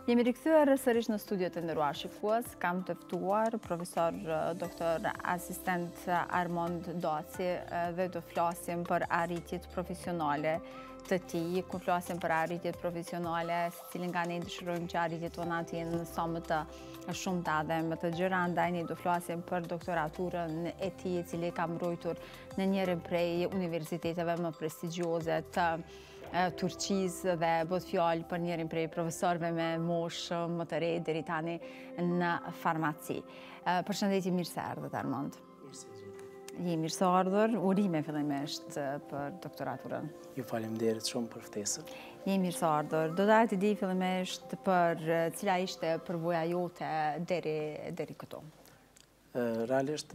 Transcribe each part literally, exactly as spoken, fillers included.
Jemi rikthyer sërish në studiot e nderuar shikues. Kam të ftuar profesor doktor asistent Armond Doci dhe do flasim për arritjet profesionale të tij, ku flasim për arritjet profesionale, secili nga ne dëshirojmë që arritjet tona të jenë sa më të shumta dhe më të gjëra, andaj ne do flasim për doktoraturën e tij, e cili ka mbrojtur në njërin prej universiteteve më prestigjioze të Turqisë dhe bët fjallë për njërin prej profesorëve me moshë më të re deri tani në farmaci. Përshëndetje, mirë se erdhët, Armond. Mirë se erdhët. Je mirë se ardhur, urime fillimisht për doktoraturën. Ju faleminderit shumë për ftesën. Je mirë se ardhur. Do ta ti di fillimisht për cila ishte përvoja jote deri deri këtu. Realisht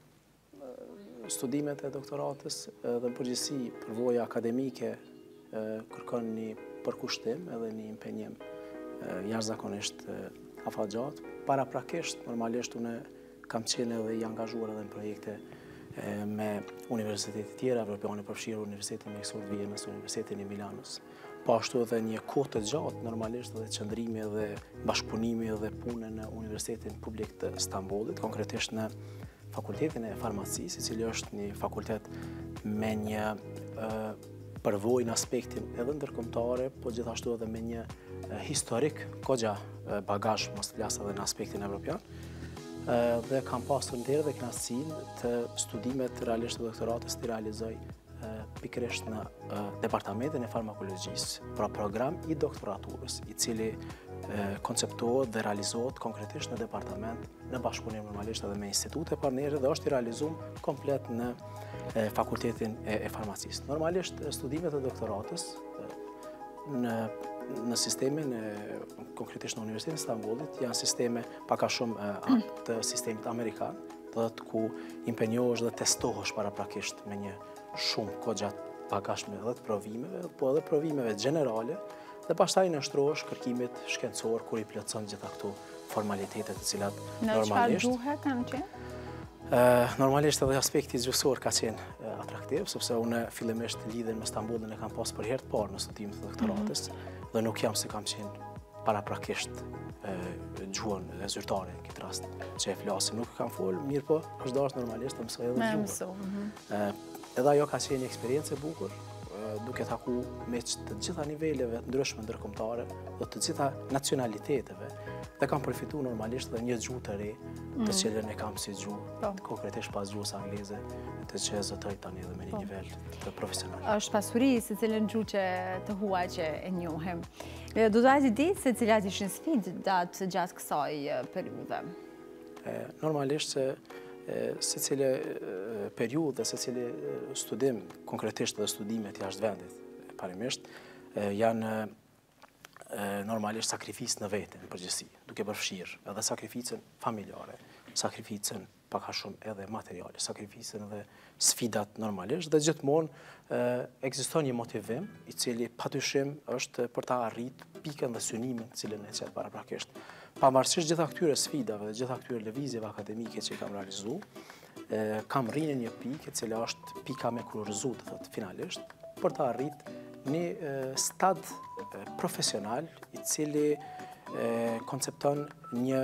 studimet e doktoratës dhe në përgjithësi përvoja akademike kërkon një përkushtim edhe një impenjim jashtëzakonisht afatgjatë. Paraprakisht, normalisht, unë kam qenë edhe i angazhuar edhe në projekte me universitetet tjera, evropiane përfshirë Universitetin Mjekësor të Vienës, Universitetin e Milanës. Po ashtu edhe një kohë të gjatë, normalisht, edhe qëndrimi edhe bashkëpunimi edhe punë në Universitetin Publik të Stambollit, konkretisht në Fakultetin e Farmacisë, i cili është një fakultet me një përvojë në aspektin edhe ndërkombëtare, po gjithashtu edhe me një historik kogja bagazh, mos të flas edhe në aspektin evropian. Dhe kam pasur nderë dhe kënaqësinë të studimet realisht të doktoratës të realizoj pikërisht në departamentin e farmakologjisë, pra program i doktoraturës, i cili konceptohet dhe realizohet konkretisht në departament, në bashkëpunim normalisht edhe me institute partnere dhe është i realizuar komplet në Fakultetin e Farmacisë. Normalisht studimet e doktoratës në në sistemin konkretisht në Universitetin e Stambollit janë sisteme pak a shumë të sistemit amerikan, do të ku impenjohesh dhe testohesh paraprakisht me një shumë kogja bagazhme dhe të provimeve, po edhe provimeve generale, dhe pastaj nështrohesh kërkimit shkencor kur i plotson gjitha këto formalitetet të cilat normalisht. Në çfarë gjuhe kanë qenë? Normalisht edhe aspekti zgjuesor ka qenë atraktiv, sepse unë fillimisht lidhen me Stambollin e kam pas për herë të parë në studimin e doktoratës dhe nuk jam se kam qenë paraprakisht gjuhën zyrtare në këtë rast që e flasim, nuk kam fol, mirë po është dashur normalisht të mësoj edhe gjuhën. Edhe ajo ka qenë një eksperiencë e bukur, duke taku me të gjitha niveleve të ndryshme ndërkombëtare dhe të gjitha nacionaliteteve dhe kam përfituar normalisht edhe një gjuhë të re, të cilën e kam si gjuhë, konkretisht pas gjuhës angleze, të që zotoj tani edhe me një nivel të profesional. Është pasuri se cilën gjuhë që të huaj që e njohim. Do të di se cilat ishin sfidat gjatë kësaj periudhe? Normalisht se se cile periudhë dhe se cile studim, konkretisht dhe studimet jashtë vendit, parimisht, janë normalisht sakrificë në vete, në përgjithësi, duke përfshirë edhe sakrificën familjare, sakrificën pak a shumë edhe materiale, sakrificën edhe sfidat normalisht, dhe gjithmonë ekziston një motivim i cili patyshim është për ta arrit pikën dhe synimin cilën e qetë paraprakisht. Pavarësisht gjitha këtyre sfidave dhe gjitha këtyre lëvizjeve akademike që i kam realizu, kam rrinë një pikë e cila është pika me kurorëzu të thëtë finalisht, për ta arrit një stad profesional i cili koncepton një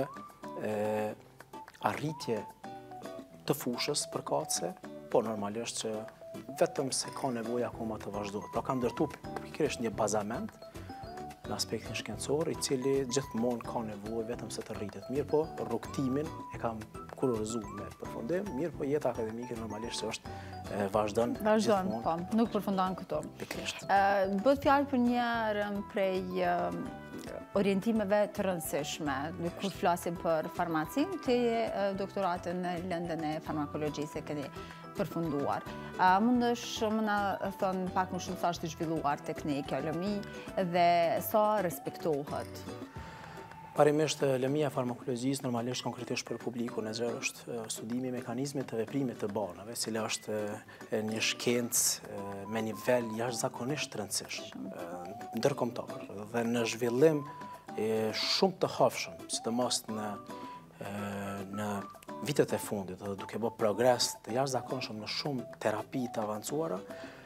arritje të fushës përkatëse, po normalisht që vetëm se ka nevoja akoma të vazhdohet. Pra kam ndërtu pikërisht një bazament në aspektin shkencor, i cili gjithmonë ka nevojë vetëm se të rritet. Mirë po, rrugtimin e kam kurorëzu me përfundim, mirë po jeta akademike normalisht që është vazhdon gjithmonë. Vazhdon, po, nuk përfundon këto. Pikërisht. Bëhet fjalë për njërën prej orientimeve të rëndësishme, kur flasim për farmacin, të doktoratën në lëndën e farmakologjisë e këni përfunduar. Mundësh më në thënë pak më shumë sa është i zhvilluar tek ne kjo lëmi dhe sa respektohet? Parimisht, lëmia e farmakologjisë normalisht konkretisht për publikun e gjerë është studimi i mekanizmit të veprimit të banave, cila është një shkencë me nivel jashtëzakonisht të rëndësishëm, ndërkombëtar dhe në zhvillim shumë të hafshëm, sidomos në në vitet e fundit dhe duke bërë progres të jashtëzakonshëm në shumë terapi të avancuara,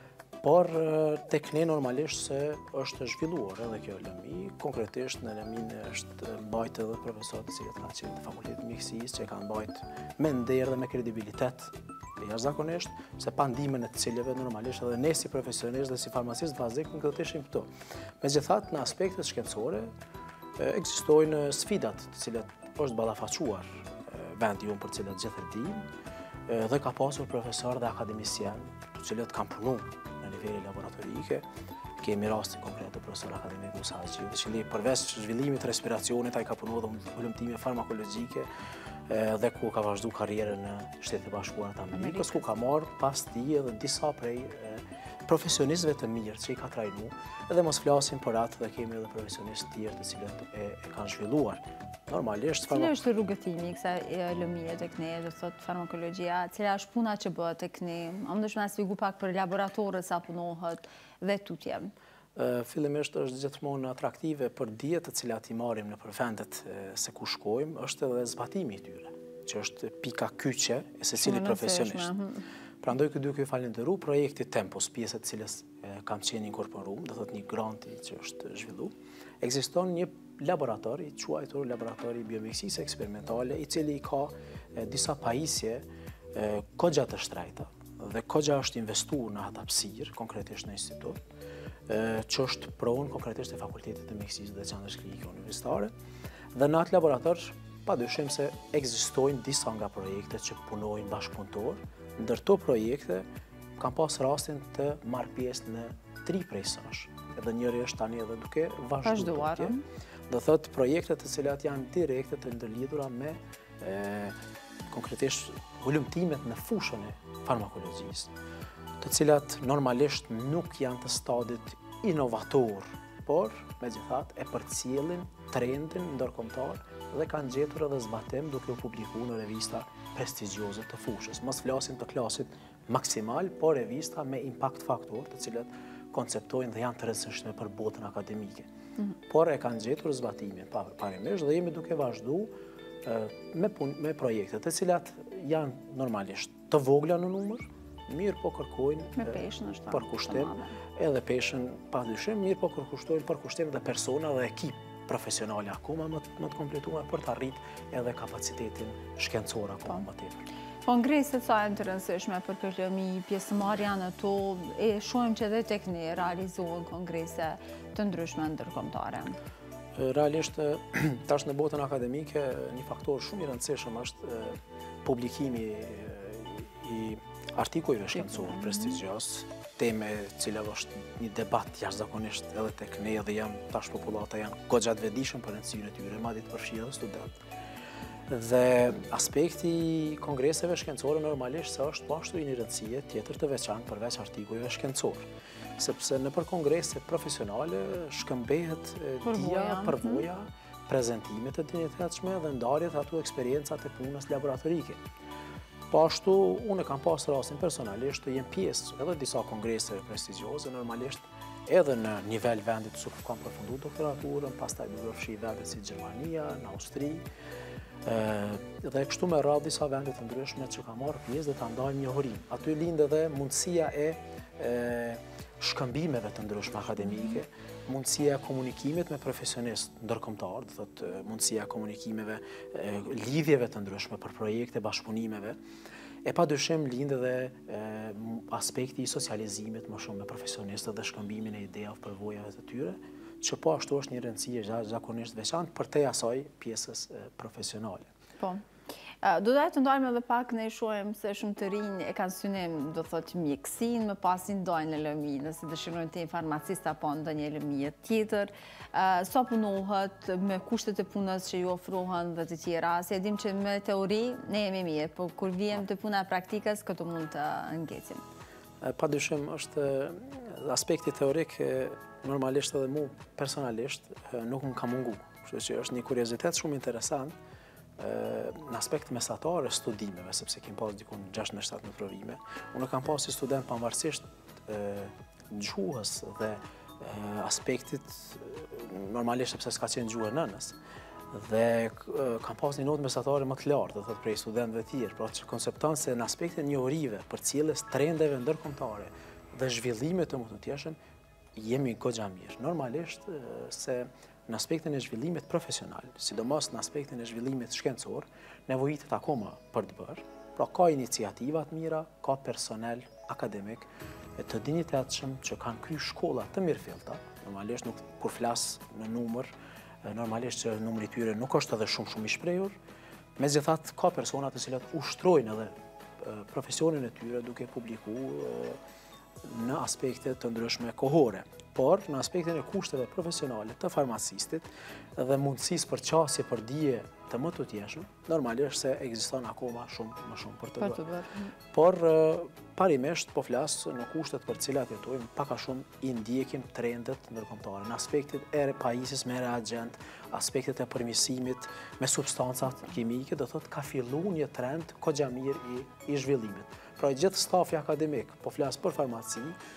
Por tek ne normalisht se është zhvilluar edhe kjo lëmi, konkretisht në lëmin është mbajt edhe profesorët të cilët kanë qenë në fakultetin e mjekësisë, që kanë mbajt me nder dhe me kredibilitet jashtëzakonisht, se pa ndihmën e të cilëve normalisht edhe ne si profesionistë dhe si farmacistë vazhdim do të ishim këtu. Megjithatë, në aspektet shkencore ekzistojnë sfidat të cilat është ballafaquar vendi jonë për të cilat gjithë e dim, dhe ka pasur profesor dhe akademisjen të cilët kanë punu në niveli laboratorike. Kemi rastin konkret të profesor akademik Musa Haxhiu, i cili përveç zhvillimit të respiracionit, ai ka punuar dhe hulumtime farmakologjike dhe ku ka vazhdu karrierën në Shtetet e Bashkuara të Amerikës, ku ka marrë pas tij edhe disa prej profesionistëve të mirë që i ka trajnu, edhe mos flasim për atë dhe kemi edhe profesionistë të tjerë të cilët e kanë zhvilluar. Normalisht, cila është rrugëtimi i kësaj lëmie tek ne, do thotë farmakologjia, cila është puna që bëhet tek ne? A mundesh më sfigu pak për laboratorët sa punohet dhe tutje? Fillimisht është gjithmonë atraktive për dijet të cilat i marrim në vendet se ku shkojmë, është edhe zbatimi i tyre, që është pika kyçe e secilit profesionist. Prandaj këtu duke falenderuar projektit Tempos, pjesë e cilës kam qenë inkorporuar, do thotë një granti që është zhvilluar. Ekziston një laborator i quajtur laboratori biomjekësisë eksperimentale, i cili ka disa pajisje kogja të shtrejta dhe kogja është investuar në atë hapësirë, konkretisht në institut, që është pronë konkretisht e Fakultetit të Mjekësisë dhe Qendrës Klinike Universitare. Dhe në atë laborator, padyshim se ekzistojnë disa nga projektet që punojnë bashkëpunëtor, ndër to projekte kam pas rastin të marr pjesë në tri prej sash. Edhe njëri është tani edhe duke vazhduar. Do thotë projekte të cilat janë direkte të ndërlidhura me konkretisht hulumtimet në fushën e farmakologjisë, të cilat normalisht nuk janë të stadit inovator, por megjithatë e përcjellin trendin ndërkombëtar dhe kanë gjetur edhe zbatim duke u publikuar në revista prestigjioze të fushës. Mos flasim të klasit maksimal, por revista me impact faktor, të cilat konceptojnë dhe janë të rëndësishme për botën akademike. Por e kanë gjetur zbatimin parimisht dhe jemi duke vazhdu me projekte të cilat janë normalisht të vogla në numër, mirë po kërkojnë për kushtim, edhe peshën pa dyshim, mirë po kërkushtojnë për kushtim dhe persona dhe ekip profesionale akoma më të kompletuar për të arrit edhe kapacitetin shkencor akoma më tepër. Kongreset sa janë të rëndësishme për këtë lëmi, pjesëmarrja në to, e shohim që edhe tek ne realizohen kongrese të ndryshme ndërkombëtare. Realisht, tash në botën akademike, një faktor shumë i rëndësishëm është publikimi i artikujve shkencorë prestigjos, teme cila është një debat jashtëzakonisht edhe tek ne dhe janë tash popullata janë goxha të vetëdijshëm për rëndësinë e tyre, madje të përfshirë edhe studentë. Dhe aspekti i kongreseve shkencore normalisht se është pashtu i një rëndësie tjetër të veçantë përveç artikujve shkencorë, sepse në për kongrese profesionale shkëmbehet dia, përvoja, prezentimet e dinjitetshme dhe ndarjet ato eksperiencat e punës laboratorike. Pashtu, unë kam pas rastin personalisht të jem pjesë edhe disa kongrese prestigjioze, normalisht edhe në nivel vendit su kam përfundu doktoraturën, pastaj në përfshi vendet si Gjermania, në Austri, dhe kështu me radhë disa vendet të ndryshme që ka marrë pjesë dhe të ndajmë njohërim. Aty lind edhe mundësia e shkëmbimeve të ndryshme akademike, mundësia e komunikimit me profesionistë ndërkombëtar, do thotë mundësia e komunikimeve, lidhjeve të ndryshme për projekte, bashkëpunimeve, e padyshim lind edhe aspekti i socializimit më shumë me profesionistët dhe shkëmbimin e idejave, përvojave të tyre, që po ashtu është një rëndësie zakonisht veçantë për te asaj pjesës profesionale. Po. Do të ndajmë edhe pak, ne shohim se shumë të rinj e kanë synim, do thotë mjekësinë, më pas i ndajnë në lëmi, nëse dëshirojnë të jenë farmacist apo ndonjë lëmie tjetër. Sa punohet me kushtet e punës që ju ofrohen dhe të tjera, se e dim që me teori ne jemi mirë, por kur vijmë te puna e praktikës, këtu mund të ngecim. Padyshim është aspekti teorik, normalisht edhe mu personalisht nuk më ka mungu. Kështu që është një kuriozitet shumë interesant në aspekt mesatar e studimeve, sepse kem pas dikun gjashtëdhjetë shtatëdhjetë provime. Unë kam pas si student pavarësisht gjuhës dhe aspektit, normalisht sepse s'ka qenë gjuhë nënës, dhe kam pas një notë mesatare më të lartë, dhe thot prej studentëve tjerë, pra që koncepton se në aspektin njohurive për cilës trendeve ndërkombëtare, dhe zhvillimit të më të tjeshëm, jemi goxha mirë. Normalisht se në aspektin e zhvillimit profesional, sidomos në aspektin e zhvillimit shkencor, nevojitet akoma për të bërë, pra ka iniciativat mira, ka personel akademik të dinitetshëm që kanë kry shkolla të mirëfillta, normalisht nuk kur flas në numër, normalisht që numri i tyre nuk është edhe shumë shumë i shprehur, megjithatë ka persona të cilat ushtrojnë edhe profesionin e tyre duke publikuar në aspekte të ndryshme kohore, por në aspektin e kushteve profesionale të farmacistit dhe mundësisë për qasje për dije të më të tjeshëm, normalisht se ekziston akoma shumë më shumë për të bërë. Por parimisht po flas në kushtet për cilat jetojmë, pak a shumë i ndjekim trendet ndërkombëtare në aspektet e pajisjes me reagent, aspektet e përmirësimit me substancat kimike, do thotë ka filluar një trend goxha mirë i, i zhvillimit. Pra gjithë stafi akademik, po flas për farmaci,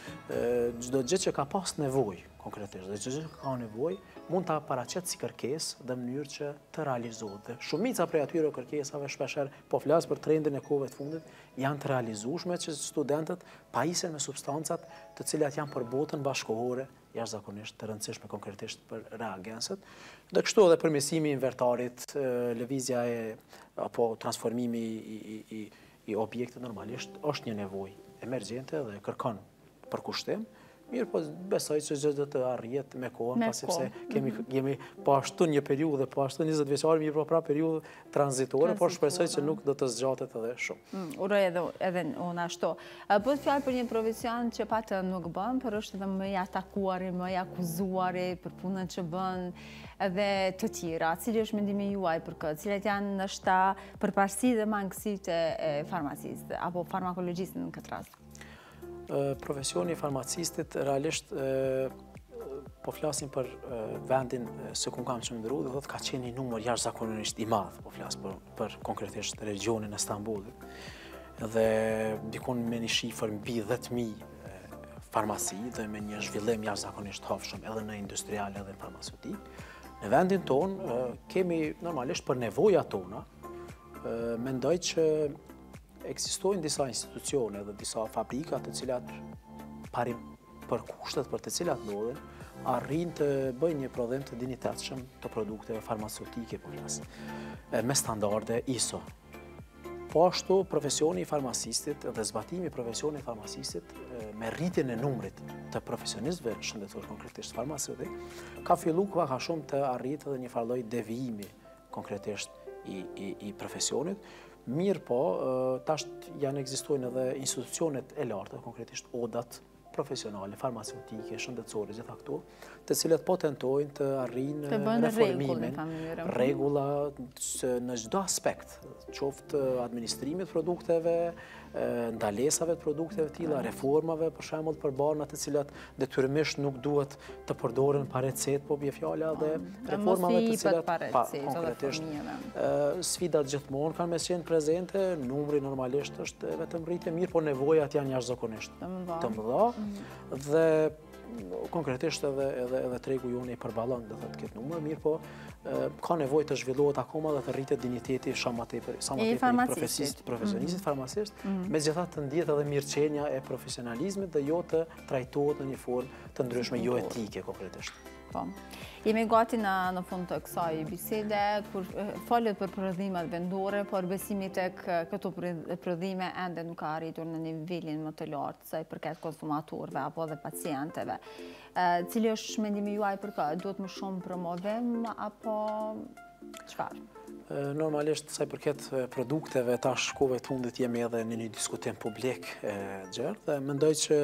çdo gjë që ka pas nevojë konkretisht, dhe çdo gjë që ka nevojë, mund ta paraqet si kërkesë në mënyrë që të realizohet. Shumica prej atyre kërkesave shpeshherë, po flas për trendin e kohëve të fundit, janë të realizueshme që studentët pajisen me substancat të cilat janë për botën bashkëkohore, jashtëzakonisht të rëndësishme konkretisht për reagenset. Dhe kështu edhe përmirësimi i invertarit, lëvizja e apo transformimi i, i, i i objekte normalisht është një nevojë emergjente dhe kërkon përkushtim, mirë po besoj që gjithë dhe të arrijet me kohën, pasi pse kemi, jemi po ashtu një periudhë, po ashtu njëzet vjeçare, mirë po pra periudhë tranzitore, por shpresoj që nuk do të zgjatet edhe shumë. Uroj edhe, edhe unë ashtu. Po të fjalë për një profesion që patë nuk bën, por është edhe më i atakuari, më i akuzuari për punën që bën, edhe të tjera. Cili është mendimi juaj për këtë? Cilat janë ndoshta përparësitë dhe mangësitë e farmacistë apo farmakologjistë në këtë rast? Profesioni i farmacistit realisht po flasim për vendin se ku kam qëndruar, do thotë ka qenë një numër jashtëzakonisht i madh, po flas për për konkretisht regionin e Stambollit. Dhe dikon me një shifër mbi dhjetë mijë farmaci dhe me një zhvillim jashtëzakonisht të hapshëm edhe në industrial edhe në farmaceutik. Në vendin ton kemi normalisht për nevojat tona, mendoj që ekzistojnë disa institucione dhe disa fabrika të cilat parim për kushtet për të cilat ndodhen, arrin të bëjnë një prodhim të dinitetshëm të produkteve farmaceutike po flas, me standarde I S O. Po ashtu profesioni i farmacistit dhe zbatimi i profesionit i farmacistit me rritjen e numrit të profesionistëve shëndetësor konkretisht farmaceutik, ka filluar pak a shumë të arritë edhe një farë lloj devijimi konkretisht i, i, i profesionit. Mirë po, tash janë ekzistojnë edhe institucionet e larta, konkretisht odat profesionale, farmaceutike, shëndetësore, gjitha këto, të cilat po tentojnë të arrijnë reformimin, rregulla në çdo aspekt, qoftë administrimit produkteve, ndalesave të produkteve të tilla, reformave për shembull për barna të cilat detyrimisht nuk duhet të përdoren pa recetë, po bie fjala dhe reformave të cilat pa konkretisht sfidat gjithmonë kanë mes qenë prezente, numri normalisht është vetëm rritje, mirë, po nevojat janë jashtëzakonisht të mëdha dhe konkretisht edhe edhe edhe tregu jonë i përballon do thotë këtë numër, mirë po ka nevojë të zhvillohet akoma dhe të rritet dinjiteti sa më tepër, sa më tepër i profesionistit, profesionistit farmacist, megjithatë të ndihet edhe mirëqenia e profesionalizmit dhe jo të trajtohet në një formë të ndryshme jo etike konkretisht. Po. Jemi gati në, në fund të kësaj bisede, kur falet për prodhimet vendore, por besimi tek këto prodhime ende nuk ka arritur në nivelin më të lartë sa i përket konsumatorëve apo dhe pacienteve. Cili është mendimi juaj për këtë? Duhet më shumë promovim apo çfarë? Normalisht, sa i përket produkteve, tash kohëve të fundit jemi edhe në një diskutim publik gjerë dhe mendoj që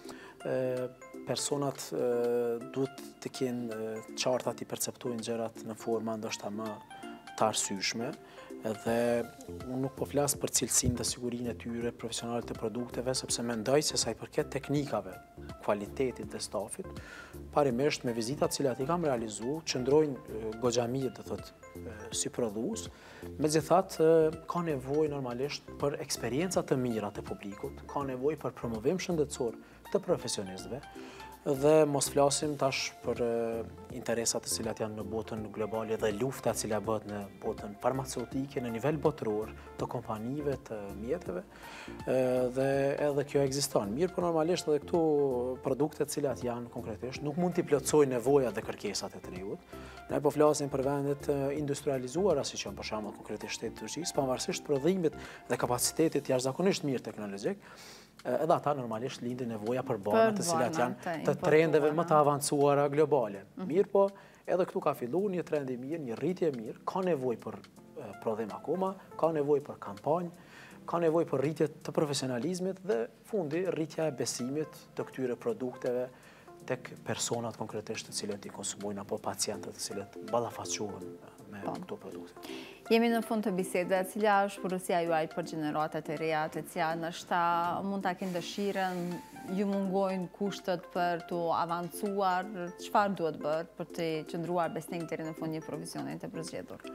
personat duhet të kenë qarta të perceptojnë gjërat në forma ndoshta më të arsyeshme dhe unë nuk po flas për cilësinë dhe sigurinë e tyre profesionale të produkteve, sepse mendoj se sa i përket teknikave, kualitetit dhe stafit, parimisht me vizitat cilat i kam realizuar, qëndrojnë goxha mirë, do thotë, si prodhues, megjithatë ka nevojë normalisht për eksperienca të mira të publikut, ka nevojë për promovim shëndetësor të profesionistëve, Dhe mos flasim tash për interesat të cilat janë në botën globale dhe lufta e cila bëhet në botën farmaceutike në nivel botëror të kompanive, të mjeteve, dhe edhe kjo ekziston. Mirë, por normalisht edhe këto produkte të cilat janë konkretisht nuk mund t'i plotësojnë nevojat dhe kërkesat e tregut. Ne po flasim për vendet industrializuara, siç janë për shembull konkretisht shteti i Turqisë, pavarësisht prodhimit dhe kapacitetit jashtëzakonisht mirë teknologjik. Edhe ata normalisht lindin nevoja për bana të cilat janë të trendeve më të avancuara globale. Mirë po, edhe këtu ka filluar një trend i mirë, një rritje e mirë, ka nevojë për prodhim akoma, ka nevojë për kampanjë, ka nevojë për rritje të profesionalizmit dhe fundi rritja e besimit të këtyre produkteve tek personat konkretisht të cilët i konsumojnë apo pacientët të cilët ballafaqohen me këto produkte. Jemi në fund të bisedës, cila është përgjegjësia juaj për gjeneratat e reja, të cilat ndoshta mund ta kenë dëshirën, ju mungojnë kushtet për të avancuar, çfarë duhet bërë për të qëndruar besnik deri në fund një profesioni të përzgjedhur?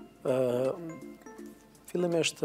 Fillimisht,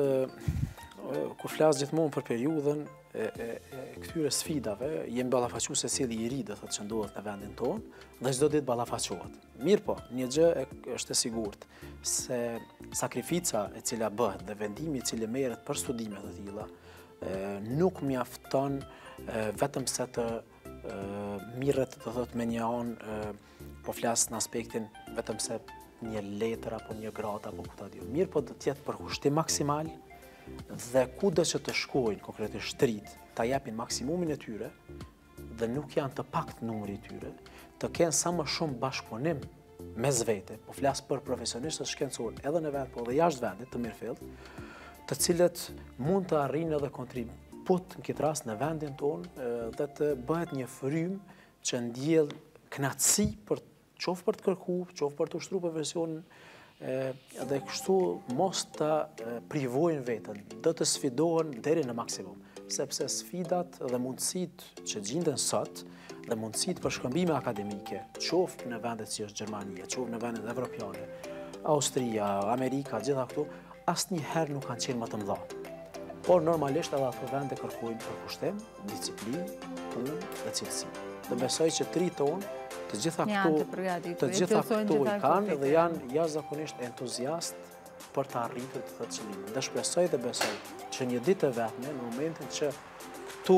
kur flas gjithmonë për periudhën e këtyre sfidave, jemi ballafaqur se cili i ri do thotë që ndodhet në vendin tonë dhe çdo ditë ballafaqohet. Mirë po, një gjë është e sigurt se sakrifica e cila bëhet dhe vendimi i cili merret për studime të tilla nuk mjafton vetëm se të mirret do thotë me një anë, po flas në aspektin vetëm se një letër apo një gradë apo ku ta diu. Mirë po do të jetë përkushtim maksimal dhe kudo që të shkojnë konkretisht shtrit, ta japin maksimumin e tyre dhe nuk janë të pakt numri i tyre, të kenë sa më shumë bashkëpunim mes vete, po flas për profesionistët shkencorë edhe në vend, po edhe jashtë vendit të mirëfillt, të cilët mund të arrijnë edhe kontribut në këtë rast në vendin tonë dhe të bëhet një frymë që ndjell kënaqësi për qoftë për të kërkuar, qoftë për të ushtruar profesionin, dhe kështu mos të privojnë vetën, do të sfidohen deri në maksimum, sepse sfidat dhe mundësitë që gjenden sot dhe mundësitë për shkëmbime akademike, qoftë në vendet si është Gjermania, qoftë në vendet evropiane, Austria, Amerika, gjitha këtu, asnjëherë nuk kanë qenë më të mëdha. Por normalisht edhe ato vende kërkojnë përkushtim, disiplinë, punë dhe cilësi. Dhe besoj që tri tonë të gjitha këto të gjitha këto i kanë dhe janë jashtëzakonisht entuziast për të arritur të këtë qëllim. Dhe shpresoj dhe besoj që një ditë e vetme, në momentin që këto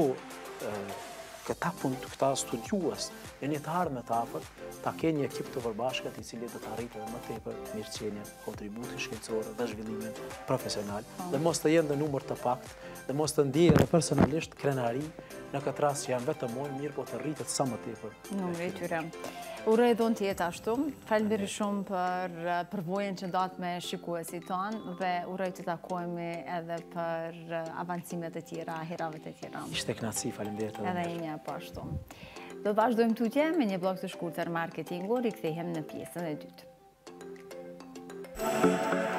këta punë, këta studiues e një të ardhme të afërt, ta kenë një ekip të përbashkët i cili do të arritë edhe më tepër mirëqenien, kontributin shkencor dhe zhvillimin profesional, dhe mos të jenë në numër të pakt, dhe mos të ndjejnë edhe personalisht krenari në këtë rast që janë vetëm moj mirë, po të rritet sa më tepër. Numri i tyre. Uroj dhon të jetë ashtu. Faleminderit shumë për përvojën që ndat me shikuesit tonë dhe uroj të takohemi edhe për avancimet e tjera, herave të tjera. Ishte kënaqësi, faleminderit edhe. Edhe një po ashtu. Do vazhdojmë tutje me një blog të shkurtër marketingu, rikthehem në pjesën e dytë.